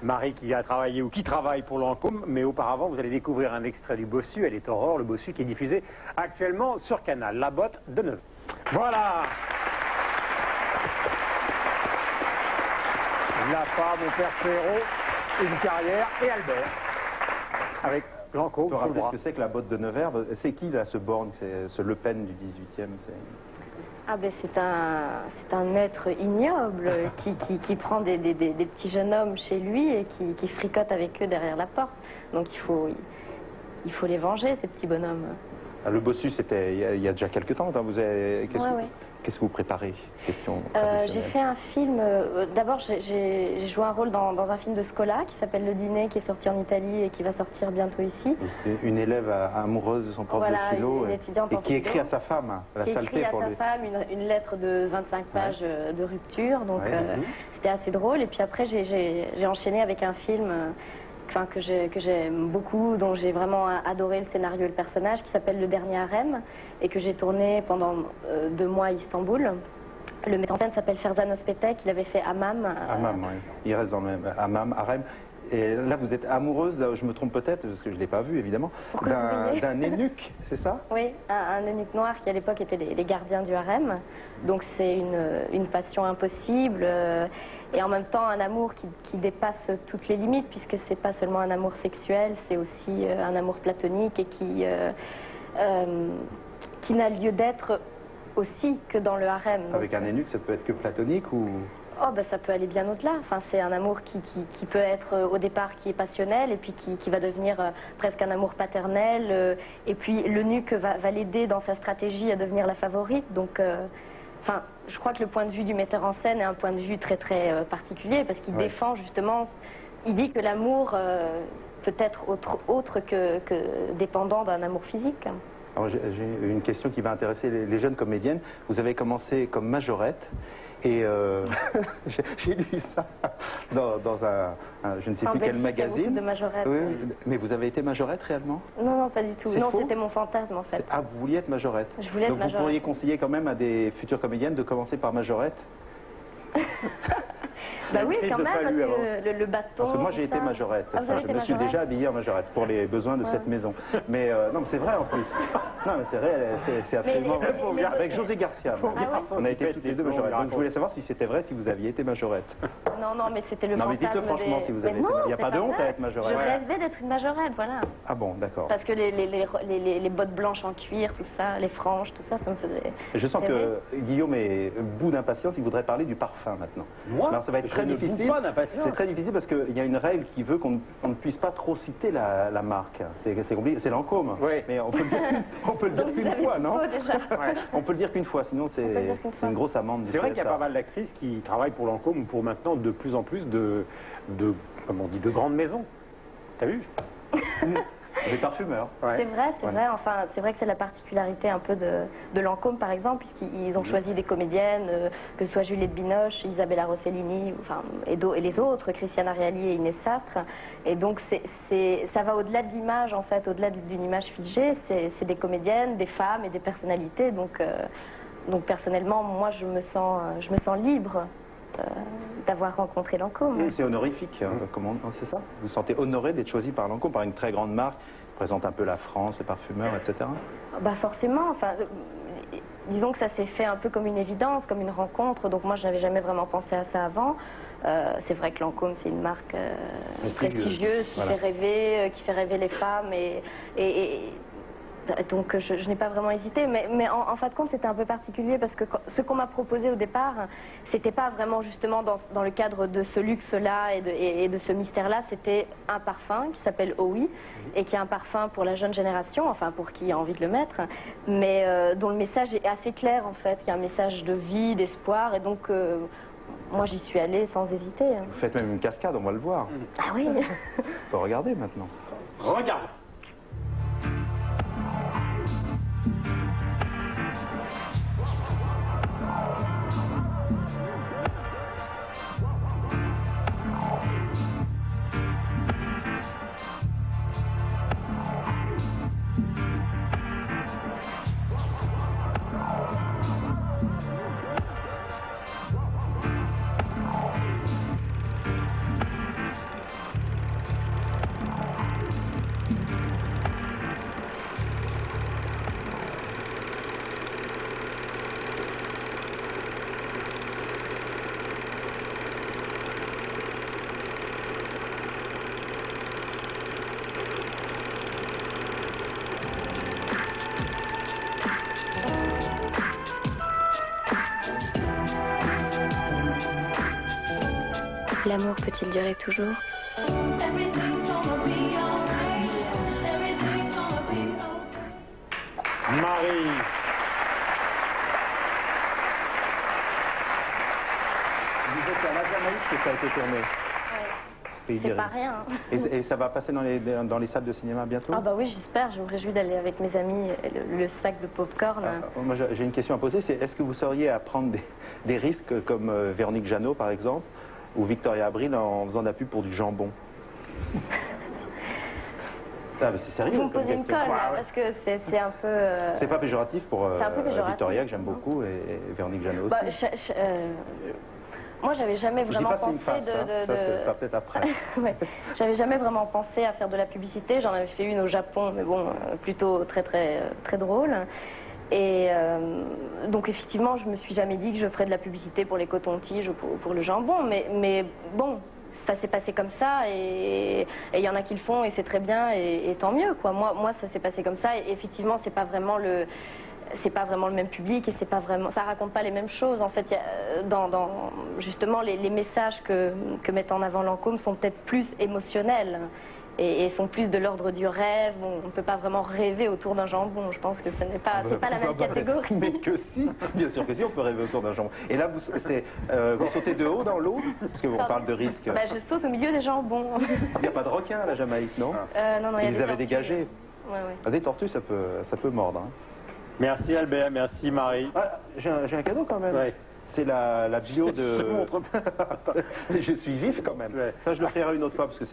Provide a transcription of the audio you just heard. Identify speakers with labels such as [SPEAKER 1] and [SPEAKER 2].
[SPEAKER 1] Marie qui a travaillé ou qui travaille pour Lancôme, mais auparavant vous allez découvrir un extrait du Bossu, Elle est Aurore, le Bossu qui est diffusé actuellement sur Canal, La Botte de Nevers. Voilà. La femme, mon père Serrault, une carrière et Albert, avec Lancôme.
[SPEAKER 2] Vous rappelez ce que c'est que la Botte de Nevers? C'est qui là, ce Borgne, ce Le Pen du 18e?
[SPEAKER 3] Ah ben c'est un être ignoble qui prend des petits jeunes hommes chez lui et qui fricote avec eux derrière la porte. Donc il faut les venger, ces petits bonhommes.
[SPEAKER 2] Ah, le Bossu, c'était il y a déjà quelques temps. Qu'est-ce que vous préparez?
[SPEAKER 3] J'ai fait un film. D'abord, j'ai joué un rôle dans un film de Scola qui s'appelle Le Dîner, qui est sorti en Italie et qui va sortir bientôt ici.
[SPEAKER 2] C'était une élève amoureuse de son prof de philo et qui écrit à sa femme, la saleté pour lui.
[SPEAKER 3] Qui écrit à sa femme une lettre de 25 pages de rupture. Donc c'était assez drôle. Et puis après, j'ai enchaîné avec un film que j'aime beaucoup, dont j'ai vraiment adoré le scénario et le personnage, qui s'appelle Le Dernier Harem, et que j'ai tourné pendant 2 mois à Istanbul. Le metteur en scène s'appelle Ferzan Özpetek, il avait fait Hammam.
[SPEAKER 2] Hammam, oui. Il reste dans le même Hammam, Harem. Et là, vous êtes amoureuse, là, je me trompe peut-être, parce que je ne l'ai pas vu, évidemment, d'un eunuque, c'est ça?
[SPEAKER 3] Oui, un eunuque noir qui, à l'époque, était les gardiens du harem. Donc c'est une passion impossible, et en même temps un amour qui dépasse toutes les limites, puisque c'est pas seulement un amour sexuel, c'est aussi un amour platonique, et qui n'a lieu d'être aussi que dans le harem.
[SPEAKER 2] Avec un eunuque, ça peut être que platonique ou...
[SPEAKER 3] Oh, ben, ça peut aller bien au-delà. Enfin, c'est un amour qui peut être au départ qui est passionnel et puis qui va devenir presque un amour paternel. Et puis l'eunuque va l'aider dans sa stratégie à devenir la favorite. Donc, enfin, je crois que le point de vue du metteur en scène est un point de vue très très particulier parce qu'il défend justement, il dit que l'amour peut être autre que dépendant d'un amour physique.
[SPEAKER 2] Alors j'ai une question qui va intéresser les jeunes comédiennes. Vous avez commencé comme majorette. Et j'ai lu ça dans je ne sais plus quel magazine.
[SPEAKER 3] De majorette.
[SPEAKER 2] Oui, mais vous avez été majorette réellement?
[SPEAKER 3] Non, non, pas du tout. Non, c'était mon fantasme en fait.
[SPEAKER 2] Ah, vous vouliez être majorette?
[SPEAKER 3] Je voulais être majorette.
[SPEAKER 2] Donc vous pourriez conseiller quand même à des futures comédiennes de commencer par majorette?
[SPEAKER 3] Bah oui, quand même, parce que le bâton...
[SPEAKER 2] Parce que moi j'ai été majorette. Enfin, je me suis déjà habillée en majorette pour les besoins de cette maison. Mais non, mais c'est vrai en plus. Non, mais c'est vrai, c'est absolument vrai. Avec José Garcia, on a été toutes les deux majorettes. Donc je voulais savoir si c'était vrai, si vous aviez été majorette.
[SPEAKER 3] Non, non, mais c'était le fantasme.
[SPEAKER 2] Non, mais dites-le franchement si vous avez été. Il n'y a pas de honte à être majorette.
[SPEAKER 3] Je rêvais d'être une majorette, voilà.
[SPEAKER 2] Ah bon, d'accord.
[SPEAKER 3] Parce que les bottes blanches en cuir, tout ça, les franges, tout ça, ça me faisait...
[SPEAKER 2] Je sens que Guillaume est bout d'impatience, il voudrait parler du parfum maintenant.
[SPEAKER 1] Moi,
[SPEAKER 2] alors ça va être très difficile. C'est très difficile parce qu'il y a une règle qui veut qu'on ne puisse pas trop citer la marque. C'est compliqué, c'est Lancôme.
[SPEAKER 1] Oui.
[SPEAKER 2] Mais on peut le dire qu'une fois, non? On peut le dire qu'une fois, sinon c'est une grosse amende.
[SPEAKER 1] C'est vrai qu'il y a pas mal d'actrices qui travaillent pour Lancôme, pour maintenant de plus en plus comment on dit, de grandes maisons. T'as vu?
[SPEAKER 2] Des parfumeurs.
[SPEAKER 3] Ouais. C'est vrai. Enfin, c'est vrai que c'est la particularité un peu de Lancôme, par exemple, puisqu'ils ont choisi des comédiennes, que ce soit Juliette Binoche, Isabella Rossellini, enfin, et les autres, Christiane Ariely et Inès Sastre. Et donc, ça va au-delà de l'image, en fait, au-delà d'une image figée. C'est des comédiennes, des femmes et des personnalités. Donc personnellement, moi, je me sens libre d'avoir rencontré Lancôme.
[SPEAKER 2] Oui, c'est honorifique, c'est ça? Vous vous sentez honoré d'être choisi par Lancôme, par une très grande marque qui présente un peu la France, les parfumeurs, etc.
[SPEAKER 3] Bah forcément, enfin, disons que ça s'est fait un peu comme une évidence, comme une rencontre, donc moi je n'avais jamais vraiment pensé à ça avant. C'est vrai que Lancôme c'est une marque prestigieuse qui fait rêver les femmes et donc je n'ai pas vraiment hésité, mais en fin de compte c'était un peu particulier parce que ce qu'on m'a proposé au départ, c'était pas vraiment justement dans le cadre de ce luxe-là et de ce mystère-là, c'était un parfum qui s'appelle OUI et qui est un parfum pour la jeune génération, enfin pour qui a envie de le mettre, mais dont le message est assez clair en fait, qui est un message de vie, d'espoir, et donc moi j'y suis allée sans hésiter.
[SPEAKER 2] Vous faites même une cascade, on va le voir.
[SPEAKER 3] Ah oui.
[SPEAKER 2] On peut regarder maintenant.
[SPEAKER 1] Regarde.
[SPEAKER 3] l'amour peut-il durer toujours?
[SPEAKER 1] Marie.
[SPEAKER 2] C'est à la Jamaïque que ça a été tourné.
[SPEAKER 3] C'est pas rien.
[SPEAKER 2] Et ça va passer dans les salles de cinéma bientôt?
[SPEAKER 3] Ah bah oui, j'espère. Je me réjouis d'aller avec mes amis, le sac de popcorn.
[SPEAKER 2] Moi, j'ai une question à poser, c'est est-ce que vous seriez à prendre des risques comme Véronique Jeannot, par exemple, ou Victoria Abril en faisant de la pub pour du jambon? Ah, mais c'est sérieux.
[SPEAKER 3] Vous me posez une colle, là, parce que c'est un peu...
[SPEAKER 2] C'est pas péjoratif pour
[SPEAKER 3] péjoratif.
[SPEAKER 2] Victoria, que j'aime beaucoup, et Véronique Jeannot aussi.
[SPEAKER 3] Moi, j'avais jamais vraiment pensé
[SPEAKER 2] ça sera peut-être après.
[SPEAKER 3] Ouais. J'avais jamais vraiment pensé à faire de la publicité. J'en avais fait une au Japon, mais bon, plutôt très drôle. Et donc, effectivement, je me suis jamais dit que je ferais de la publicité pour les cotons-tiges ou pour le jambon. Mais bon, ça s'est passé comme ça, et il y en a qui le font, et c'est très bien, et tant mieux, quoi. Moi, ça s'est passé comme ça, et effectivement, c'est pas vraiment le même public, et c'est pas vraiment, ça raconte pas les mêmes choses. En fait, justement, les messages que met en avant Lancôme sont peut-être plus émotionnels et sont plus de l'ordre du rêve. On ne peut pas vraiment rêver autour d'un jambon. Je pense que ce n'est pas, c'est pas la même catégorie.
[SPEAKER 2] Mais que si, bien sûr que si, on peut rêver autour d'un jambon. Et là, vous sautez de haut dans l'eau, parce qu'on parle de risque.
[SPEAKER 3] Bah, je saute au milieu des jambons.
[SPEAKER 2] Il n'y a pas de requin à la Jamaïque, non?
[SPEAKER 3] Non, il y a
[SPEAKER 2] Ils avaient dégagé.
[SPEAKER 3] Ouais.
[SPEAKER 2] Des tortues, ça peut mordre. Hein.
[SPEAKER 1] Merci Albert, merci Marie.
[SPEAKER 2] Ah, j'ai un cadeau quand même.
[SPEAKER 1] Ouais.
[SPEAKER 2] C'est la bio de...
[SPEAKER 1] Je te montre.
[SPEAKER 2] Je suis vif quand même. Ouais. Ça, je le ferai une autre fois parce que